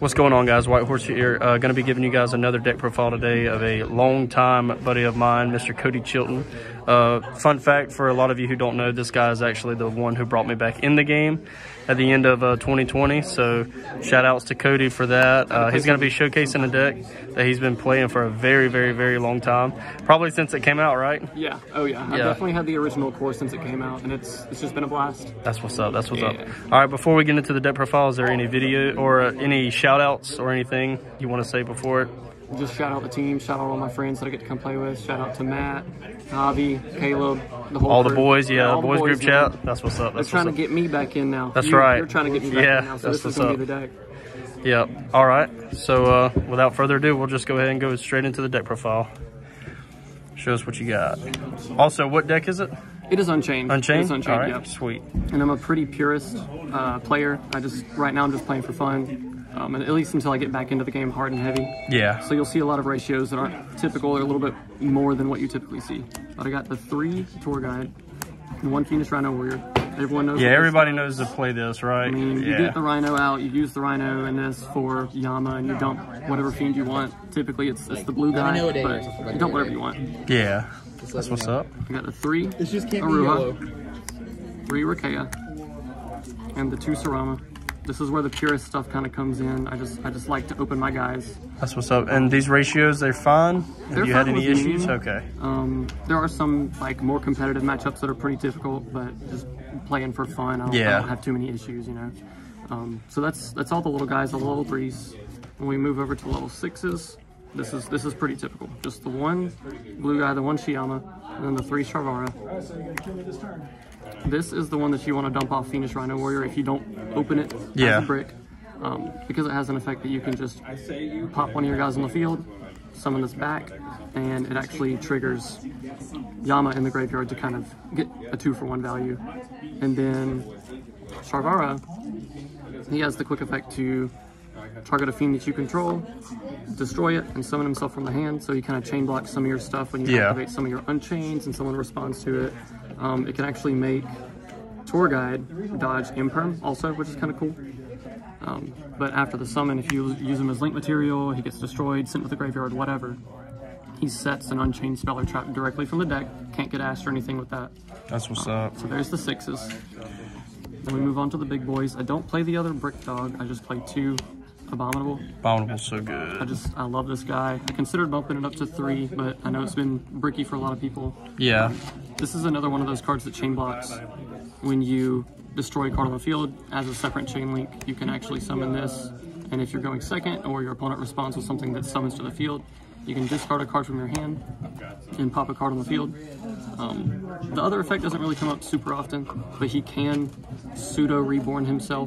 What's going on, guys? White Horse here. Going to be giving you guys another deck profile today of a long-time buddy of mine, Mr. Cody Chilton. Fun fact for a lot of you who don't know, this guy is actually the one who brought me back in the game at the end of 2020. So shout outs to Cody for that. He's going to be showcasing a deck that he's been playing for a very, very, very long time. Probably since it came out, right? Yeah. Oh yeah. I've definitely had the original core since it came out, and it's just been a blast. That's what's up. That's what's up. All right, before we get into the deck profile, is there any video or any shout outs or anything you want to say before it? Just shout out the team, shout out all my friends that I get to come play with. Shout out to Matt, Javi, Caleb, the whole all crew. the boys, all the boys group man. chat. That's what's up. They're trying to get me back in now. That's right. You're trying to get me back in now, so this is going to be the deck. Yep. All right. So without further ado, we'll just go ahead and go straight into the deck profile. Show us what you got. Also, what deck is it? It is Unchained. Unchained? It is Unchained, all right, yep. Sweet. And I'm a pretty purist player. Right now I'm just playing for fun. And at least until I get back into the game hard and heavy. Yeah. So you'll see a lot of ratios that aren't typical. They're a little bit more than what you typically see. But I got the 3 Tour Guide and 1 Fiendish Rhino Warrior. Everyone knows. Yeah, everybody knows to play this, right? I mean, you get the Rhino out, you use the Rhino in this for Yama, and you dump whatever fiend you want. Typically it's the blue guy, but you dump whatever you want. Yeah. That's what's up. I got the 3 Aruha, 3 Rakea, and the 2 Sarama. This is where the purist stuff kind of comes in. I just like to open my guys. That's what's up. And these ratios, they're fine? Have you had any issues? Okay. There are some like more competitive matchups that are pretty difficult, but just playing for fun, I don't have too many issues, you know. So that's all the little guys, the level 3s. When we move over to level 6s, this is pretty typical. Just the 1 blue guy, the 1 Shiyama, and then the 3 Sharvara. This is the one that you want to dump off Fiendish Rhino Warrior if you don't open it as a brick. Because it has an effect that you can just pop one of your guys on the field, summon this back, and it actually triggers Yama in the graveyard to kind of get a 2-for-1 value. And then Sharvara, he has the quick effect to target a fiend that you control, destroy it, and summon himself from the hand, so you kind of chain block some of your stuff when you activate some of your Unchains and someone responds to it. It can actually make Tour Guide dodge Imperm also, which is kind of cool. But after the summon, if you use him as link material, he gets destroyed, sent to the graveyard, whatever. He sets an Unchained spell or trap directly from the deck. Can't get asked or anything with that. That's what's up. So there's the 6s. Then we move on to the big boys. I don't play the other Brick Dog. I just play 2 Abominable. Abominable's so good. I love this guy. I considered bumping it up to 3, but I know it's been bricky for a lot of people. Yeah. This is another one of those cards that chain blocks. When you destroy a card on the field as a separate chain link, you can actually summon this. And if you're going second, or your opponent responds with something that summons to the field, you can discard a card from your hand and pop a card on the field. The other effect doesn't really come up super often, but he can pseudo reborn himself.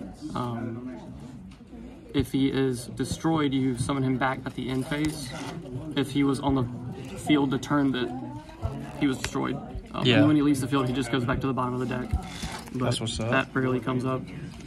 If he is destroyed, you summon him back at the end phase. If he was on the field the turn that he was destroyed. And when he leaves the field, he just goes back to the bottom of the deck. But that's what's up. That rarely comes up.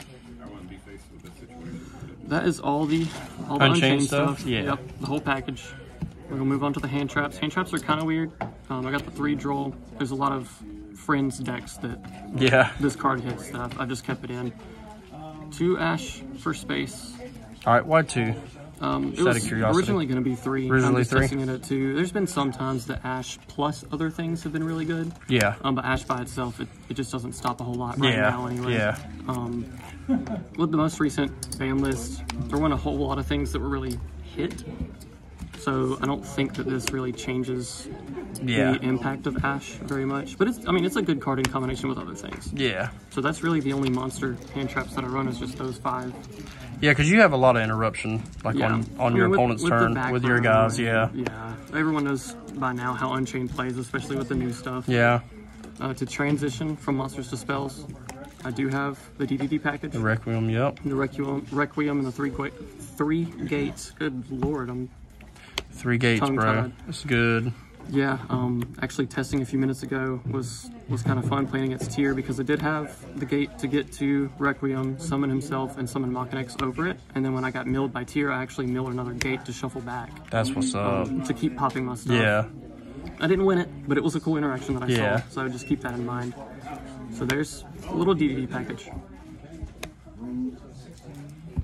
That is all the Unchained stuff? Yeah. Yep, the whole package. We're gonna move on to the hand traps. Hand traps are kind of weird. I got the 3 Droll. There's a lot of friends decks that this card hits that I've just kept it in. 2 Ash for space. All right, why 2? It was originally going to be 3. Originally 3? Testing it at 2. There's been some times that Ash plus other things have been really good. Yeah. But Ash by itself, it just doesn't stop a whole lot right now anyway. Yeah. With the most recent Banlist, there weren't a whole lot of things that were really hit. So I don't think that this really changes the impact of Ash very much. But it's a good card in combination with other things. Yeah. So that's really the only monster hand traps that I run is just those 5. Yeah, because you have a lot of interruption, like on your opponent's turn with your guys. Yeah. Everyone knows by now how Unchained plays, especially with the new stuff. Yeah. To transition from monsters to spells, I do have the DDD package. The Requiem, yep. The Requiem and the 3 gates. Good lord, I'm 3 gates, bro. That's good. Yeah, actually testing a few minutes ago was kind of fun playing against Tyr because it did have the gate to get to Requiem, summon himself, and summon Machinex over it. And then when I got milled by Tyr, I actually milled another gate to shuffle back. That's what's up. To keep popping my stuff. Yeah. I didn't win it, but it was a cool interaction that I saw, so I would just keep that in mind. So there's a little DDD package.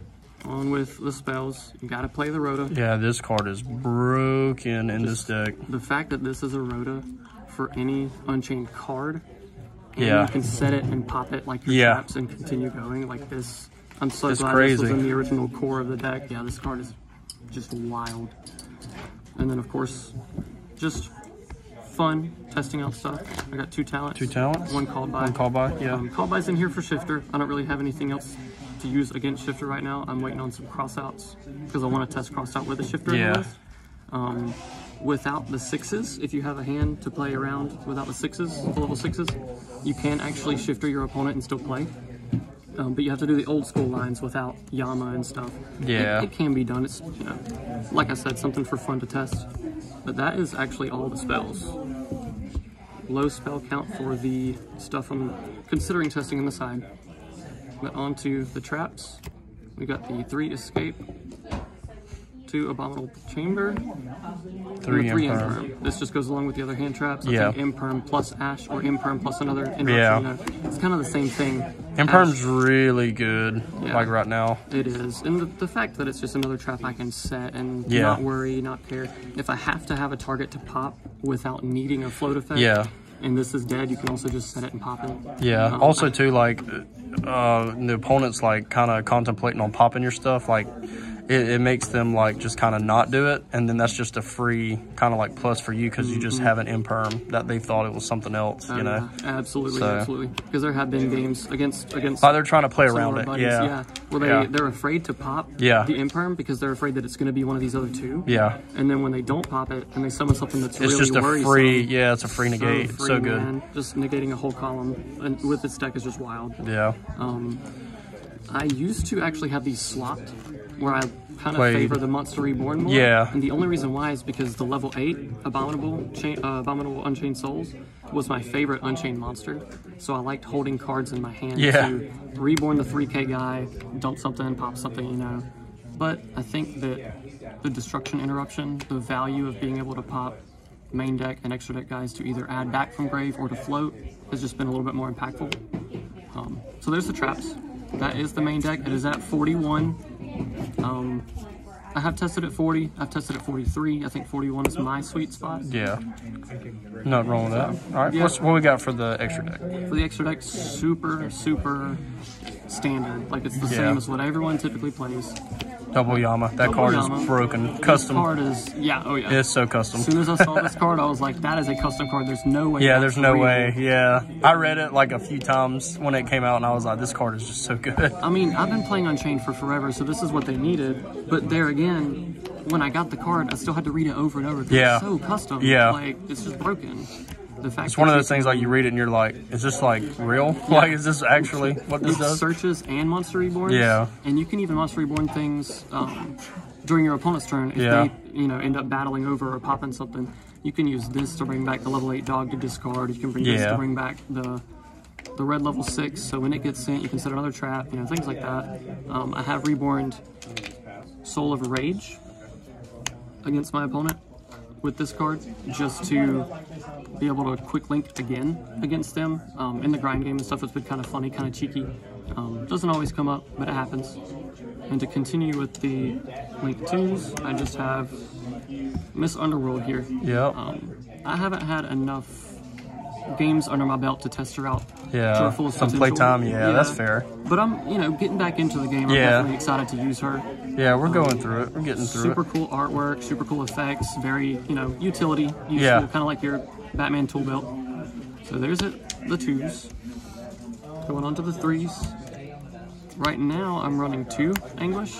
On with the spells, you gotta play the Rota. Yeah, this card is broken in this deck. The fact that this is a Rota for any Unchained card, and yeah, you can set it and pop it like your traps and continue going like this. I'm so glad this was in the original core of the deck. Yeah, this card is just wild. And then of course, just fun testing out stuff. I got 2 talents. 2 talents? One called by. One called by, yeah. Called by's in here for Shifter. I don't really have anything else to use against Shifter right now. I'm waiting on some crossouts because I want to test crossout with a Shifter in the list. Without the 6s, if you have a hand to play around without the 6s, the level 6s, you can actually Shifter your opponent and still play. But you have to do the old school lines without Yama and stuff. Yeah. It can be done. It's, you know, like I said, something for fun to test. But that is actually all the spells. Low spell count for the stuff I'm considering testing on the side. But onto the traps. We got the 3 escape, 2 abominable chamber, 3 imperm. This just goes along with the other hand traps. I think imperm plus ash or imperm plus another interruption. Yeah. You know, it's kind of the same thing. Imperm's really good, like right now. It is. And the fact that it's just another trap I can set and not worry, not care. If I have to have a target to pop without needing a float effect, and this is dead, you can also just set it and pop it. Yeah. Also, too, like, the opponent's, like, kind of contemplating on popping your stuff, like, it makes them, like, just kind of not do it, and then that's just a free kind of, like, plus for you because you just have an imperm that they thought it was something else, you know? Absolutely, absolutely. Because there have been games against they're trying to play around it, buddies, where they're afraid to pop the imperm because they're afraid that it's going to be one of these other 2. Yeah. And then when they don't pop it and they summon something that's really worrisome. It's just a free, it's a free negate. So good. Man. Just negating a whole column and with its deck is just wild. Yeah. I used to actually have these swapped where I kind of favor the Monster Reborn more. Yeah. And the only reason why is because the level 8 Abominable Unchained Souls was my favorite Unchained monster. So I liked holding cards in my hand to reborn the 3K guy, dump something, pop something, you know. But I think that the Destruction Interruption, the value of being able to pop main deck and extra deck guys to either add back from grave or to float has just been a little bit more impactful. So there's the traps. That is the main deck. It is at 41. I have tested at 40. I've tested at 43. I think 41 is my sweet spot. Yeah. Not wrong with that. All right. What we got for the extra deck? For the extra deck, super standard. Like it's the same as what everyone typically plays. Double Yama. That card is broken. Custom. This card is, it's so custom. As soon as I saw this card, I was like, that is a custom card. There's no way. Yeah, there's no way. Yeah. I read it like a few times when it came out, and I was like, this card is just so good. I mean, I've been playing Unchained for forever, so this is what they needed. But there again, when I got the card, I still had to read it over and over. It's so custom. Yeah. Like, it's just broken. The fact it's one of those things like you read it and you're like, is this like real? Like, is this actually what this does? Searches and Monster Reborns. Yeah. And you can even Monster Reborn things during your opponent's turn if they, end up battling over or popping something. You can use this to bring back the level 8 dog to discard. You can bring this to bring back the red level 6. So when it gets sent, you can set another trap. Things like that. I have reborned Soul of Rage against my opponent with this card just to be able to quick link again against them. In the grind game and stuff, it's been kind of funny, kind of cheeky. Doesn't always come up, but it happens. And to continue with the link 2s, I just have Miss Underworld here. Yep. I haven't had enough games under my belt to test her out. Yeah, some playtime, that's fair. But I'm, getting back into the game. I'm definitely excited to use her. Yeah, we're going through it. We're getting through super cool artwork, super cool effects, very, utility, useful, kind of like your Batman tool belt. So there's it, the 2s. Going on to the 3s. Right now, I'm running 2 Anguish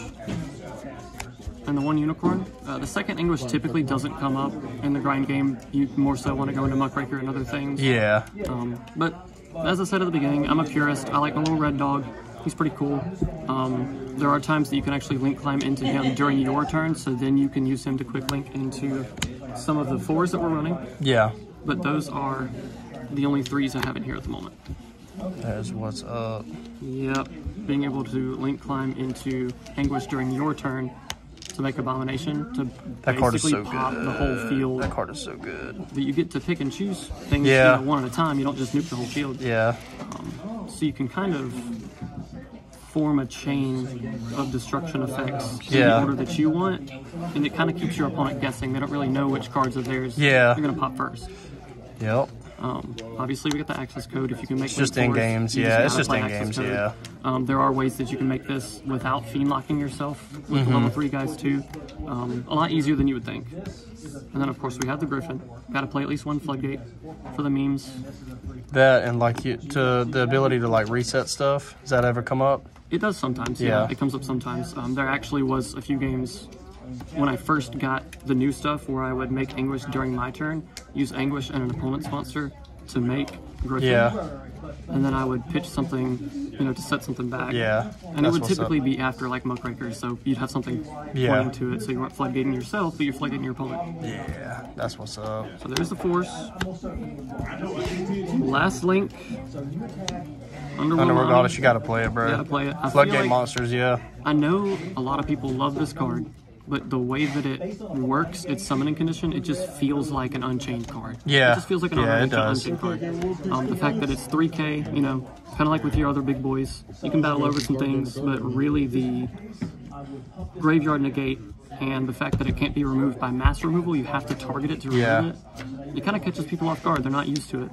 and the 1 Unicorn. The second Anguish typically doesn't come up in the grind game. You more so want to go into Muckraker and other things. Yeah. But as I said at the beginning, I'm a purist. I like the little red dog. He's pretty cool. There are times that you can actually link climb into him during your turn, so then you can use him to quick link into some of the 4s that we're running. Yeah. But those are the only 3s I have in here at the moment. That's what's up. Yep. Being able to link climb into Anguish during your turn to make Abomination to basically pop the whole field. That card is so good. But you get to pick and choose things one at a time. You don't just nuke the whole field. Yeah. So you can kind of form a chain of destruction effects in Yeah. the order that you want, and it kind of keeps your opponent guessing. They don't really know which cards of theirs Yeah. you're going to pop first. Yep. Obviously, we get the access code if you can make. It's just in games, yeah. It's just in games, yeah. There are ways that you can make this without fiend locking yourself with the level 3 guys too. A lot easier than you would think. And then of course we have the Griffin. Got to play at least one floodgate for the memes. That and like to the ability to like reset stuff. Does that ever come up? It does sometimes. Yeah. It comes up sometimes. There actually was a few games when I first got the new stuff where I would make Anguish during my turn, use Anguish and an opponent's monster to make Griffin. Yeah. And then I would pitch something, you know, to set something back. Yeah. And it would typically be after like Muckraker, so you'd have something pointing to it, so you weren't floodgating yourself, but you're floodgating your opponent. Yeah, that's what's up. So there's the Force. Last Link. Underworld Goddess, you gotta play it, bro. You gotta play it. Floodgate monsters, yeah. I know a lot of people love this card, but the way that it works, its summoning condition, it just feels like an Unchained card. Yeah. It just feels like an Unchained card. The fact that it's 3K, you know, kind of like with your other big boys, you can battle over some things, but really the graveyard negate and the fact that it can't be removed by mass removal, you have to target it to remove it. It kind of catches people off guard. They're not used to it.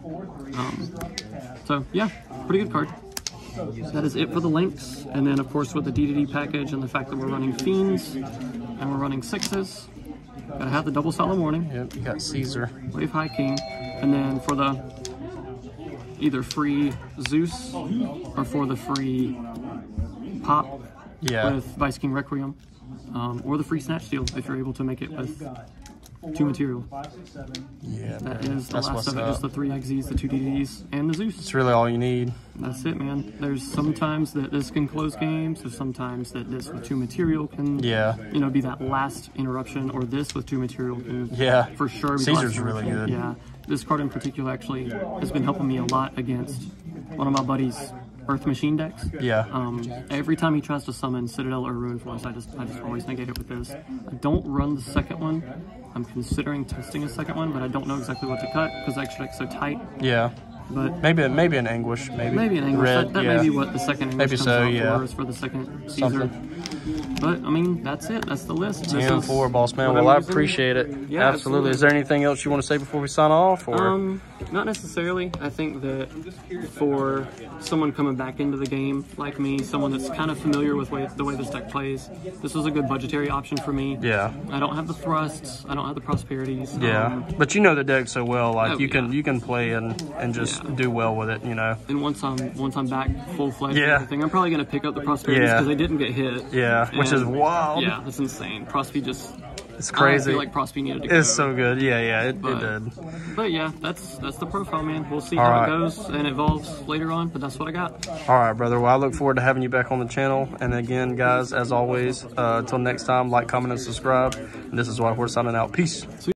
So yeah, pretty good card. That is it for the links, and then of course with the DDD package and the fact that we're running Fiends and we're running 6s, gotta have the double Solemn Warning. Yep, you got Caesar. Wave High King, and then for the either free Zeus or for the free Pop with Vice King Requiem, or the free Snatch Steal if you're able to make it with 2 material. Yeah, that is the last of it. Just the 3 XZs, the 2 DDDs, and the Zeus. It's really all you need. That's it, man. There's sometimes that this can close games. There's sometimes that this with 2 material can, you know, be that last interruption, or this with 2 material can, for sure. Be Caesar's really good. Yeah, this card in particular actually has been helping me a lot against one of my buddies' Earth Machine decks. Every time he tries to summon Citadel or Ruin Force, I just always negate it with this. I don't run the second one. I'm considering testing a second one, but I don't know exactly what to cut because the extra deck's so tight. Yeah. But maybe an Anguish, maybe an Anguish. Red, that may be what the second Anguish comes out for, is for the second Caesar. But I mean, that's it. That's the list. 10-4, boss man. Well, I appreciate it. Yeah, absolutely. Is there anything else you want to say before we sign off? Or? Not necessarily. I think that for someone coming back into the game like me, someone that's kind of familiar with the way this deck plays, this was a good budgetary option for me. Yeah. I don't have the thrusts. I don't have the prosperities. Yeah. But you know the deck so well. Like you can play and just do well with it. You know. And once I'm back full fledged and everything, I'm probably gonna pick up the prosperities because they didn't get hit. Yeah. Which is wild. Yeah, that's insane. Prospe just. It's crazy. I feel like Prospe needed to go. It's so good. Yeah, it did. But yeah, that's the profile, man. We'll see how it goes and evolves later on, but that's what I got. All right, brother. Well, I look forward to having you back on the channel. And again, guys, as always, until next time, like, comment, and subscribe. And this is why we're signing out. Peace.